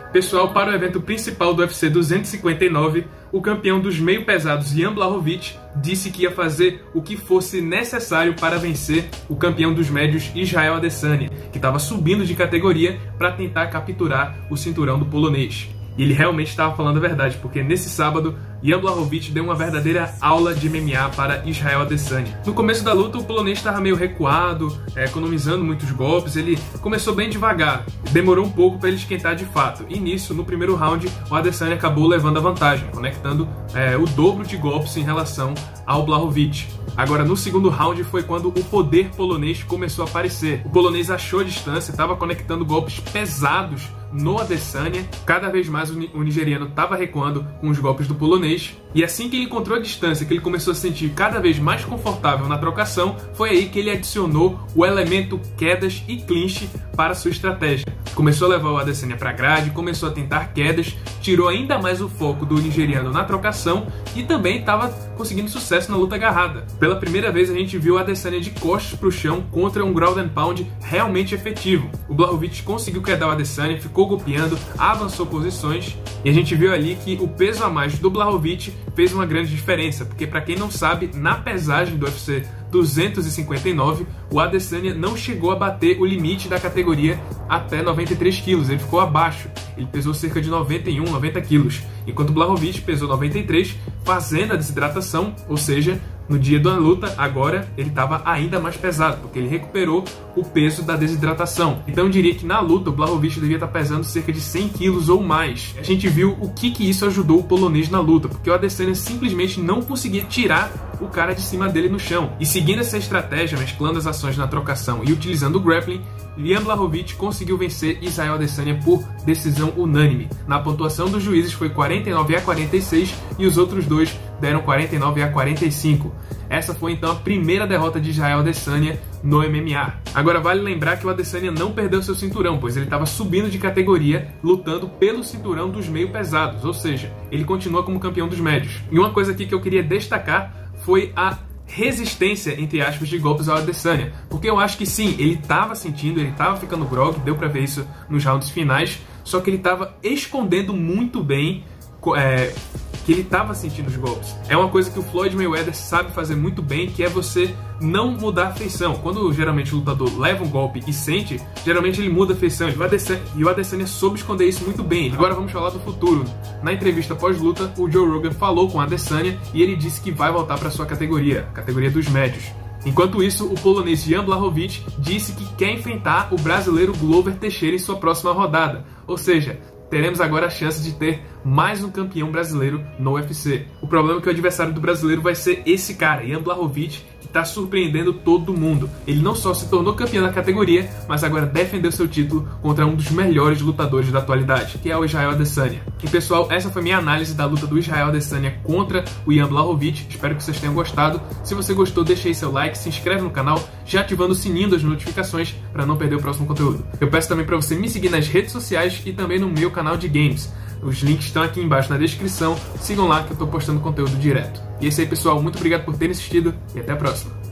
Pessoal, para o evento principal do UFC 259, o campeão dos meio pesados, Jan Blachowicz, disse que ia fazer o que fosse necessário para vencer o campeão dos médios, Israel Adesanya, que estava subindo de categoria para tentar capturar o cinturão do polonês. E ele realmente estava falando a verdade, porque nesse sábado, Jan Blachowicz deu uma verdadeira aula de MMA para Israel Adesanya. No começo da luta, o polonês estava meio recuado, economizando muitos golpes. Ele começou bem devagar, demorou um pouco para ele esquentar de fato. E nisso, no primeiro round, o Adesanya acabou levando a vantagem, conectando o dobro de golpes em relação ao Blachowicz. Agora, no segundo round foi quando o poder polonês começou a aparecer. O polonês achou a distância, estava conectando golpes pesados no Adesanya. Cada vez mais o nigeriano estava recuando com os golpes do polonês. E assim que ele encontrou a distância, que ele começou a se sentir cada vez mais confortável na trocação, foi aí que ele adicionou o elemento quedas e clinch para sua estratégia. Começou a levar o Adesanya para a grade, começou a tentar quedas, tirou ainda mais o foco do nigeriano na trocação e também estava conseguindo sucesso na luta agarrada. Pela primeira vez a gente viu o Adesanya de costas para o chão contra um ground and pound realmente efetivo. O Blachowicz conseguiu quedar o Adesanya, ficou golpeando, avançou posições e a gente viu ali que o peso a mais do Blachowicz fez uma grande diferença, porque para quem não sabe, na pesagem do UFC 259, o Adesanya não chegou a bater o limite da categoria até 93 quilos, ele ficou abaixo, ele pesou cerca de 91, 90 quilos, enquanto o Blachowicz pesou 93, fazendo a desidratação, ou seja, no dia da luta, agora ele estava ainda mais pesado, porque ele recuperou o peso da desidratação. Então eu diria que na luta o Blachowicz devia estar pesando cerca de 100 quilos ou mais. A gente viu o que isso ajudou o polonês na luta, porque o Adesanya simplesmente não conseguia tirar o cara de cima dele no chão. E seguindo essa estratégia, mesclando as ações na trocação e utilizando o grappling, Jan Blachowicz conseguiu vencer Israel Adesanya por decisão unânime. Na pontuação dos juízes foi 49-46 e os outros dois deram 49-45. Essa foi então a primeira derrota de Israel Adesanya no MMA. Agora vale lembrar que o Adesanya não perdeu seu cinturão, pois ele estava subindo de categoria, lutando pelo cinturão dos meio pesados, ou seja, ele continua como campeão dos médios. E uma coisa aqui que eu queria destacar foi a resistência, entre aspas, de golpes ao Adesanya, porque eu acho que sim, ele estava sentindo, ele estava ficando grog, deu pra ver isso nos rounds finais, só que ele estava escondendo muito bem que ele estava sentindo os golpes. É uma coisa que o Floyd Mayweather sabe fazer muito bem, que é você não mudar a feição. Quando geralmente o lutador leva um golpe e sente, geralmente ele muda a feição. E o Adesanya soube esconder isso muito bem. Agora vamos falar do futuro. Na entrevista pós-luta, o Joe Rogan falou com o Adesanya e ele disse que vai voltar para sua categoria, a categoria dos médios. Enquanto isso, o polonês Jan Blachowicz disse que quer enfrentar o brasileiro Glover Teixeira em sua próxima rodada. Ou seja, teremos agora a chance de ter mais um campeão brasileiro no UFC. O problema é que o adversário do brasileiro vai ser esse cara, Jan Blachowicz, que está surpreendendo todo mundo. Ele não só se tornou campeão da categoria, mas agora defendeu seu título contra um dos melhores lutadores da atualidade, que é o Israel Adesanya. E pessoal, essa foi minha análise da luta do Israel Adesanya contra o Jan Blachowicz. Espero que vocês tenham gostado. Se você gostou, deixa aí seu like, se inscreve no canal, já ativando o sininho das notificações para não perder o próximo conteúdo. Eu peço também para você me seguir nas redes sociais e também no meu canal de games. Os links estão aqui embaixo na descrição. Sigam lá que eu estou postando conteúdo direto. E é isso aí, pessoal. Muito obrigado por terem assistido e até a próxima.